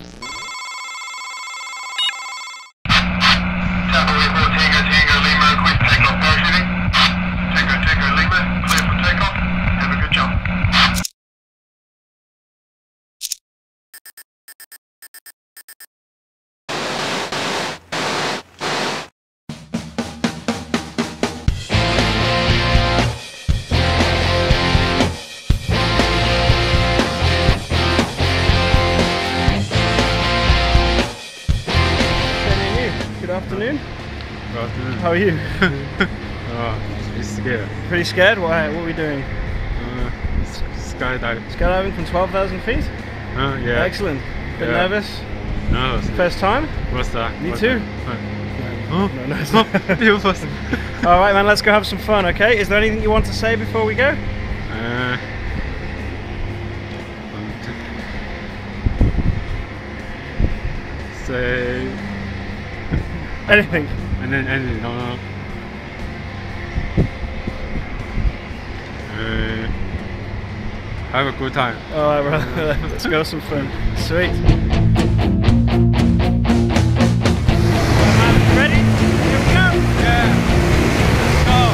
Good afternoon. Good afternoon. How are you? Oh, pretty scared. Pretty scared? What are we doing? Skydiving. Skydiving from 12,000 feet? Yeah. Excellent. Bit Yeah. nervous? No. First time? What's that? Me What's too. That? No, no, it's not. You first. Alright man, let's go have some fun, okay? Is there anything you want to say before we go? Say Anything? anything, no. Have a good time. Alright brother, let's go have some fun. Sweet. Ready? Here we go! Yeah. Let's go.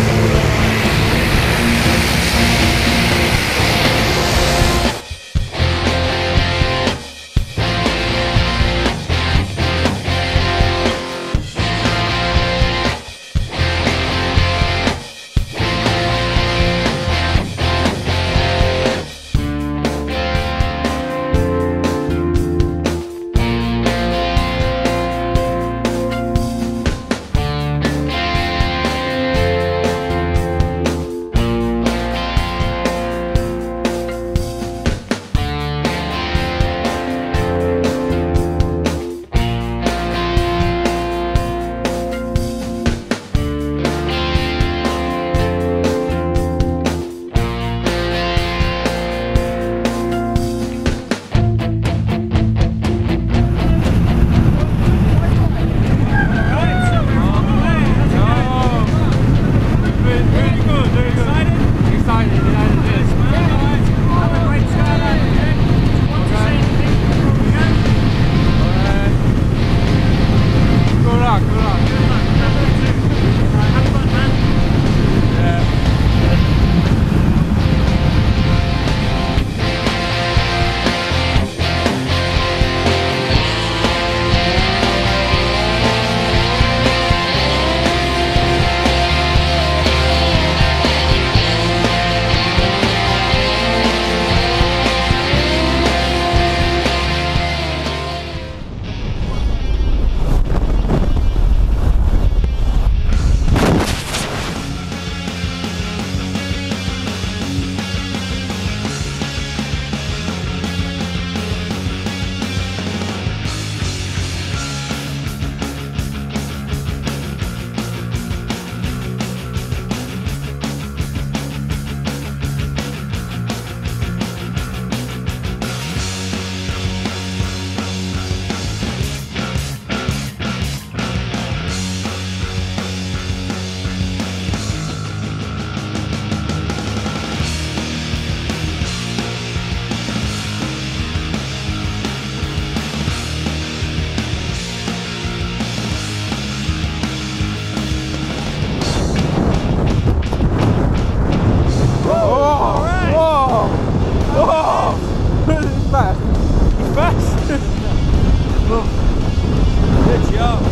Good job.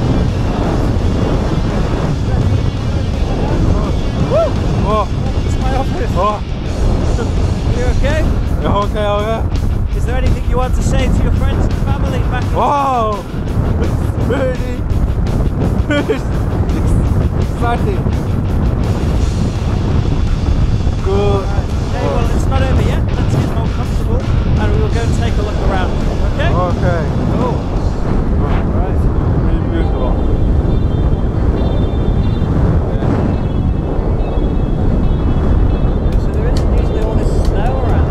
It's my office. You okay? Okay. Is there anything you want to say to your friends and family back in Wow! Very exciting. Good. Okay, well it's not over yet. Let's get more comfortable and we will go and take a look around. Okay? Okay. Cool. Right. Really beautiful. So there isn't usually all this snow around.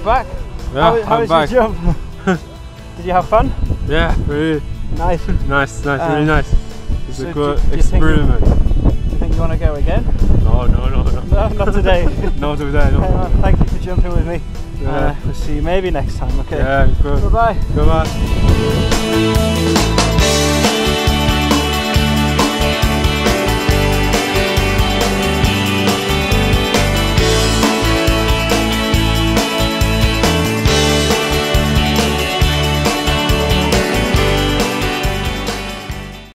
back. Yeah, How I'm was back. your jump? Did you have fun? Yeah, really Nice. nice, really nice. It's so a good do you think experiment. Do you think you want to go again? No. No, not today. Not today, no. Okay, well, thank you for jumping with me. Yeah. We'll see you maybe next time, okay? Yeah, good. Bye-bye. Goodbye.